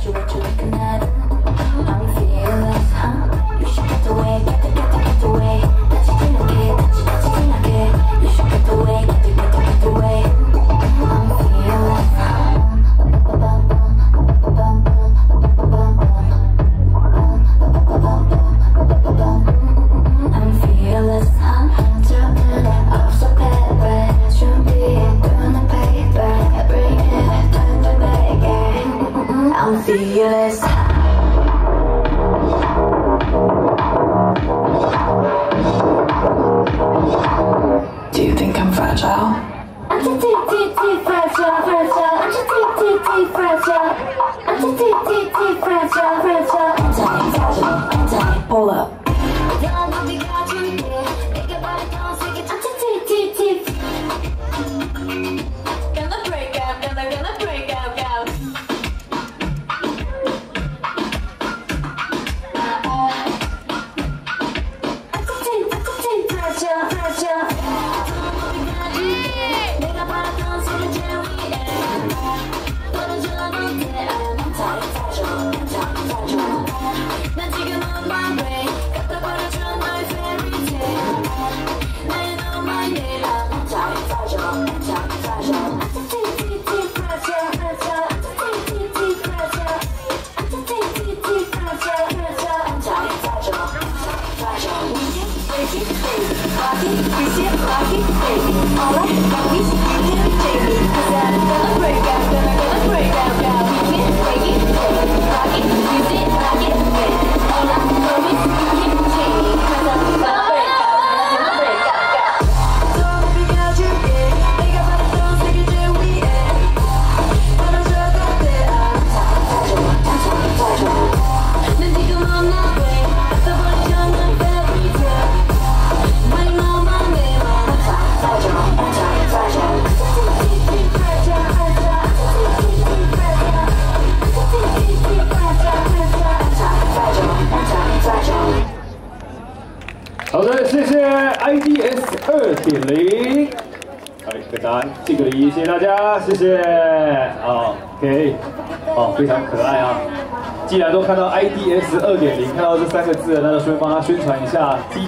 Do you think I'm fragile? I'm just fragile. I'm just fragile. I'm just fragile. Anti. Pull up. 好的，谢谢 IDS 2.0，给答案敬个礼，谢谢大家，谢谢。OK， 非常可爱啊！既然都看到 IDS 2.0，看到这3个字了，那就顺便帮他宣传一下。